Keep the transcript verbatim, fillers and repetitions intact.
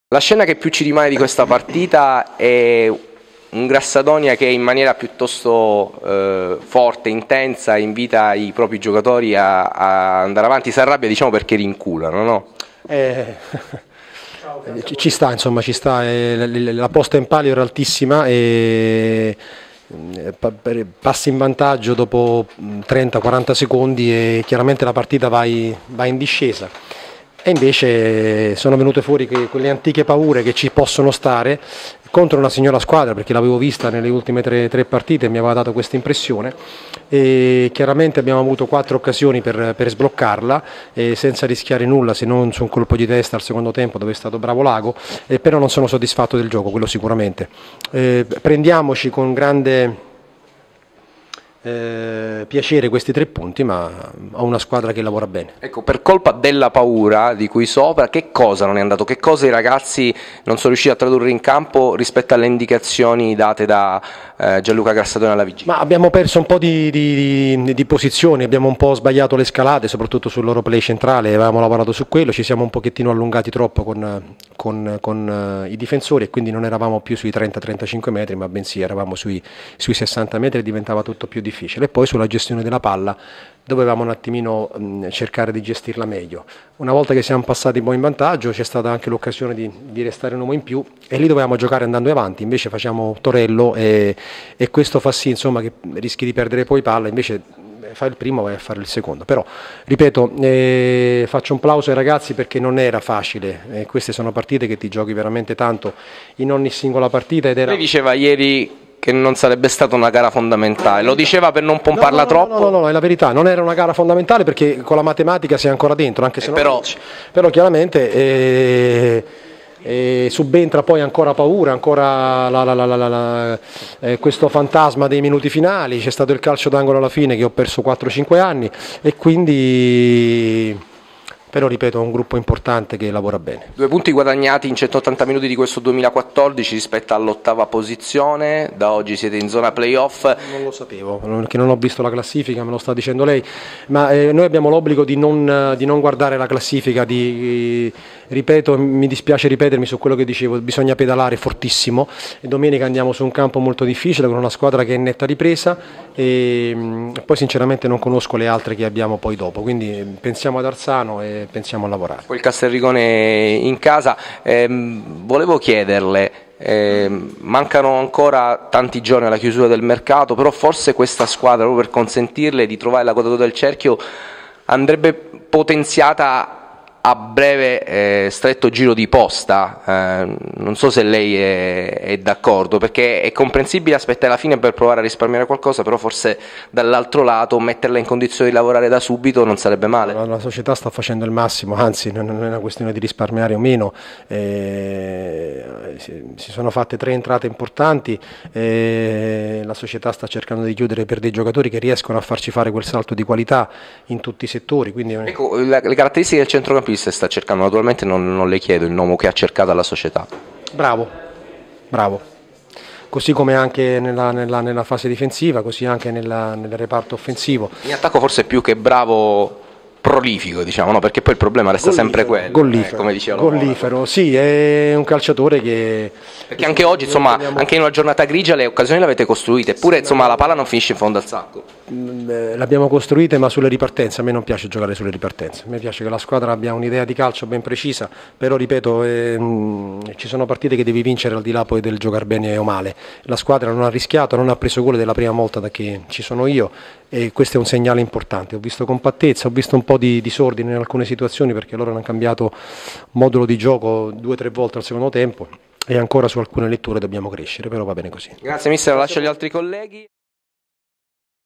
La scena che più ci rimane di questa partita è un Grassadonia che in maniera piuttosto eh, forte, intensa, invita i propri giocatori a, a andare avanti, si arrabbia, diciamo, perché rinculano, no? Eh, ci sta, insomma, ci sta, eh, la posta in palio era altissima e passi in vantaggio dopo trenta quaranta secondi e chiaramente la partita va in discesa. E invece sono venute fuori che, quelle antiche paure che ci possono stare contro una signora squadra, perché l'avevo vista nelle ultime tre, tre partite e mi aveva dato questa impressione, e chiaramente abbiamo avuto quattro occasioni per, per sbloccarla e senza rischiare nulla se non su un colpo di testa al secondo tempo dove è stato bravo Lago, eh, però non sono soddisfatto del gioco, quello sicuramente. Eh, prendiamoci con grande Eh, piacere questi tre punti, ma ho una squadra che lavora bene. Ecco, per colpa della paura di cui sopra, che cosa non è andato? Che cosa i ragazzi non sono riusciti a tradurre in campo rispetto alle indicazioni date da eh, Gianluca Grassadonia alla vigilia? Ma abbiamo perso un po' di, di, di, di posizioni, abbiamo un po' sbagliato le scalate, soprattutto sul loro play centrale, avevamo lavorato su quello, ci siamo un pochettino allungati troppo con, con, con uh, i difensori e quindi non eravamo più sui trenta trentacinque metri, ma bensì eravamo sui, sui sessanta metri e diventava tutto più difficile. E poi sulla gestione della palla dovevamo un attimino mh, cercare di gestirla meglio. Una volta che siamo passati poi in vantaggio c'è stata anche l'occasione di, di restare un uomo in più e lì dovevamo giocare andando avanti, invece facciamo torello e, e questo fa sì, insomma, che rischi di perdere poi palla, invece fai il primo vai a fare il secondo. Però ripeto, eh, faccio un plauso ai ragazzi perché non era facile, eh, queste sono partite che ti giochi veramente tanto in ogni singola partita ed era... Lei diceva ieri che non sarebbe stata una gara fondamentale, lo diceva per non pomparla no, no, troppo? No, no, no, no, è la verità, non era una gara fondamentale perché con la matematica sei ancora dentro, anche se eh, non però... però chiaramente eh, eh, subentra poi ancora paura, ancora la, la, la, la, la, eh, questo fantasma dei minuti finali, c'è stato il calcio d'angolo alla fine che ho perso quattro cinque anni e quindi... Però ripeto, è un gruppo importante che lavora bene. Due punti guadagnati in centottanta minuti di questo duemilaquattordici rispetto all'ottava posizione, da oggi siete in zona playoff. Non lo sapevo, perché non ho visto la classifica, me lo sta dicendo lei, ma eh, noi abbiamo l'obbligo di non, di non guardare la classifica, di, ripeto, mi dispiace ripetermi su quello che dicevo, bisogna pedalare fortissimo e domenica andiamo su un campo molto difficile con una squadra che è in netta ripresa e mh, poi sinceramente non conosco le altre che abbiamo poi dopo, quindi pensiamo ad Arzano e pensiamo a lavorare. Poi il Castelrigone in casa, ehm, volevo chiederle, ehm, mancano ancora tanti giorni alla chiusura del mercato, però forse questa squadra, proprio per consentirle di trovare la quadratura del cerchio, andrebbe potenziata a breve eh, stretto giro di posta, eh, non so se lei è, è d'accordo, perché è comprensibile aspettare la fine per provare a risparmiare qualcosa, però forse dall'altro lato metterla in condizione di lavorare da subito non sarebbe male. La, la società sta facendo il massimo, anzi non è una questione di risparmiare o meno, eh, si, si sono fatte tre entrate importanti, eh, la società sta cercando di chiudere per dei giocatori che riescono a farci fare quel salto di qualità in tutti i settori. Quindi... Ecco, la, le caratteristiche del centrocampista sta cercando, naturalmente non, non le chiedo il nome che ha cercato alla società. Bravo, bravo, così come anche nella, nella, nella fase difensiva, così anche nella, nel reparto offensivo. In attacco forse più che bravo, prolifico, diciamo, no? Perché poi il problema resta gollifero, sempre quello, gollifero, eh, come diceva gollifero, sì, è un calciatore che... Perché anche oggi, insomma, abbiamo... anche in una giornata grigia le occasioni le avete costruite, eppure, sì, insomma, la palla non finisce in fondo al sacco. L'abbiamo costruite, ma sulle ripartenze, a me non piace giocare sulle ripartenze, a me piace che la squadra abbia un'idea di calcio ben precisa, però ripeto, ehm, ci sono partite che devi vincere al di là poi del giocare bene o male. La squadra non ha rischiato, non ha preso gol della prima volta da che ci sono io e questo è un segnale importante. Ho visto compattezza, ho visto un po' di disordine in alcune situazioni perché loro hanno cambiato modulo di gioco due o tre volte al secondo tempo e ancora su alcune letture dobbiamo crescere, però va bene così. Grazie mister, lascio agli altri colleghi.